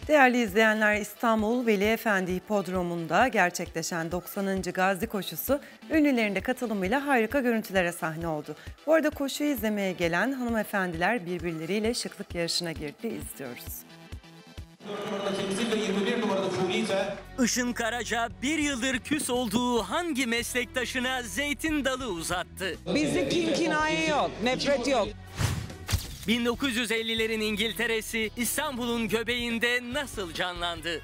Değerli izleyenler, İstanbul Veli Efendi Hipodromu'nda gerçekleşen 90. Gazi koşusu ünlülerin de katılımıyla harika görüntülere sahne oldu. Bu arada koşuyu izlemeye gelen hanımefendiler birbirleriyle şıklık yarışına girdi. İzliyoruz. 4 numarada Temsil ve 21 numarada Fulite. Işın Karaca bir yıldır küs olduğu hangi meslektaşına zeytin dalı uzattı? Bizde kinaye yok, nefret yok. 1950'lerin İngiltere'si İstanbul'un göbeğinde nasıl canlandı?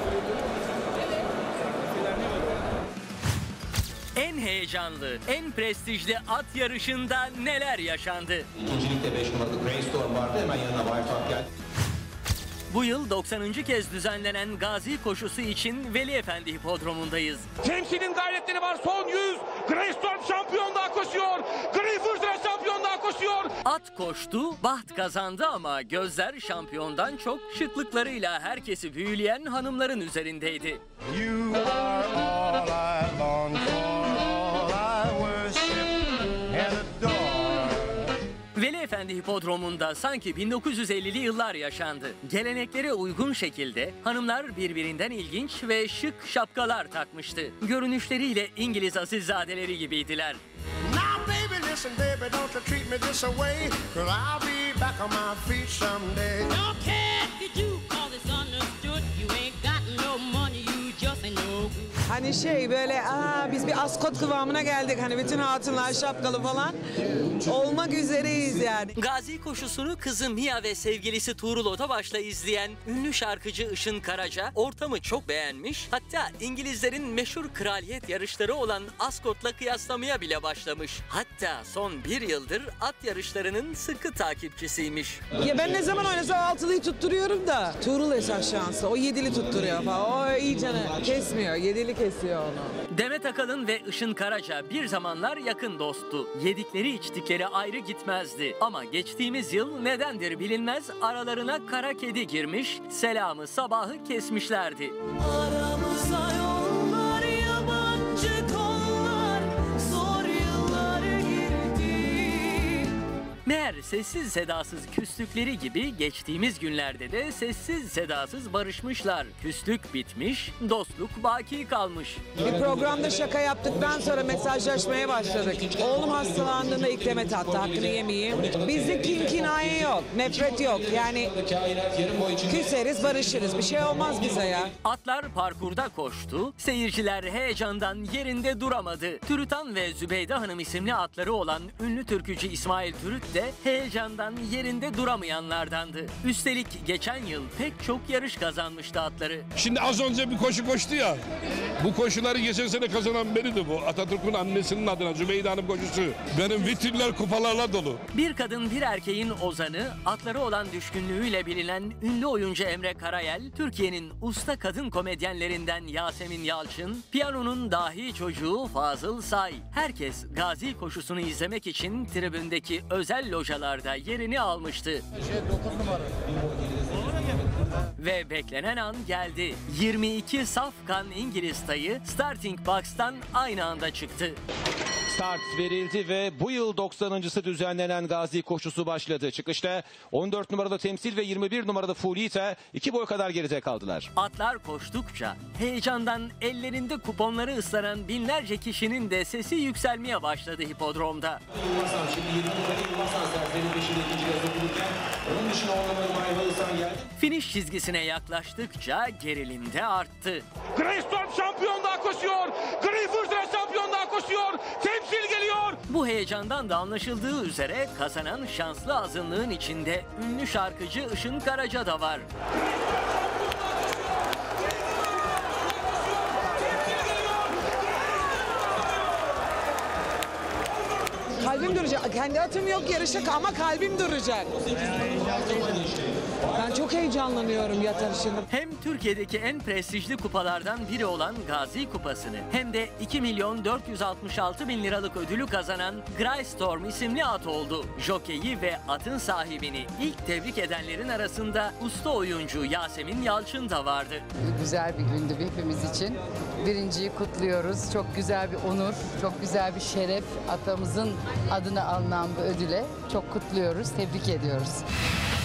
En heyecanlı, en prestijli at yarışında neler yaşandı? İkincilikte 5 numarada Brainstorm vardı. Hemen yanına Wiretap geldi. Bu yıl 90. kez düzenlenen Gazi koşusu için Veli Efendi Hipodromu'ndayız. Temsil'in gayretleri var. Son 100. Greystorm şampiyonluğa koşuyor. Greyfurt'la şampiyonluğa koşuyor. At koştu, baht kazandı ama gözler şampiyondan çok şıklıklarıyla herkesi büyüleyen hanımların üzerindeydi. You are all I long for, all I worship and adore. Veli Efendi Hipodromu'nda sanki 1950'li yıllar yaşandı. Geleneklere uygun şekilde hanımlar birbirinden ilginç ve şık şapkalar takmıştı. Görünüşleriyle İngiliz asilzadeleri gibiydiler. Now baby listen baby don't you treat me this away, 'cause I'll be back on my feet someday. Don't care if you do, 'cause it's understood. You ain't got no money, you just ain't no good. Hani böyle biz bir askot kıvamına geldik, hani bütün hatunlar şapkalı falan olmak üzereyiz yani. Gazi koşusunu kızı Mia ve sevgilisi Tuğrul Otabaş'la izleyen ünlü şarkıcı Işın Karaca ortamı çok beğenmiş, hatta İngilizlerin meşhur kraliyet yarışları olan Ascot'la kıyaslamaya bile başlamış. Hatta son bir yıldır at yarışlarının sıkı takipçisiymiş. Ya ben ne zaman oynasam altılıyı tutturuyorum da Tuğrul esas şanslı, o yedili tutturuyor falan, o iyicene kesmiyor, yedili kesiyor onu. Demet Akalın ve Işın Karaca bir zamanlar yakın dosttu. Yedikleri içtikleri ayrı gitmezdi. Ama geçtiğimiz yıl nedendir bilinmez aralarına kara kedi girmiş, selamı sabahı kesmişlerdi. Aramıza yollar, yabancı kollar, zor yıllar girdi. Meğer sessiz sedasız küslükleri gibi geçtiğimiz günlerde de sessiz sedasız barışmışlar. Küslük bitmiş, dostluk baki kalmış. Bir programda şaka yaptıktan sonra mesajlaşmaya başladık. Oğlum hastalandığında ilk Demet attı, hakkını yemeyeyim. Bizde kinaye yok, nefret yok. Yani küseriz, barışırız. Bir şey olmaz bize ya. Atlar parkurda koştu, seyirciler heyecandan yerinde duramadı. Türütan ve Zübeyde Hanım isimli atları olan ünlü türkücü İsmail Türüt de heyecandan yerinde duramayanlardandı. Üstelik geçen yıl pek çok yarış kazanmıştı atları. Şimdi az önce bir koşu koştu ya. Bu koşuları geçen sene kazanan benidir bu. Atatürk'ün annesinin adına Zübeyde Hanım koşusu. Benim vitrinler kupalarla dolu. Bir kadın bir erkeğin ozanı, atları olan düşkünlüğüyle bilinen ünlü oyuncu Emre Karayel, Türkiye'nin usta kadın komedyenlerinden Yasemin Yalçın, piyanonun dahi çocuğu Fazıl Say. Herkes Gazi koşusunu izlemek için tribündeki özel localarda yerini almıştı. Ve beklenen an geldi. 22 safkan İngiliz tayı starting box'tan aynı anda çıktı. Start verildi ve bu yıl 90.'sı düzenlenen Gazi koşusu başladı. Çıkışta 14 numarada Temsil ve 21 numarada Fulite 2 boy kadar geride kaldılar. Atlar koştukça heyecandan ellerinde kuponları ıslanan binlerce kişinin de sesi yükselmeye başladı hipodromda. Yılmazhan şimdi 20 numarada Yılmazhan serseri peşinde ikinci kez okulurken onun dışında 10 numaralı Mayvalsan geldi. Finish çizgisine yaklaştıkça gerilim de arttı. Greystorm şampiyonluğa koşuyor. Greyfurt'la şampiyonluğa koşuyor. Temsil geliyor. Bu heyecandan da anlaşıldığı üzere kazanan şanslı azınlığın içinde ünlü şarkıcı Işın Karaca da var. Kalbim duracak. Kendi atım yok yarışa ama kalbim duracak. Ben çok heyecanlanıyorum yat yarışında. Hem Türkiye'deki en prestijli kupalardan biri olan Gazi Kupası'nı hem de 2.466.000 liralık ödülü kazanan Greystorm isimli at oldu. Jokeyi ve atın sahibini ilk tebrik edenlerin arasında usta oyuncu Yasemin Yalçın da vardı. Güzel bir gündü hepimiz için. Birinciyi kutluyoruz. Çok güzel bir onur, çok güzel bir şeref. Atamızın adına alınan bu ödüle çok kutluyoruz, tebrik ediyoruz.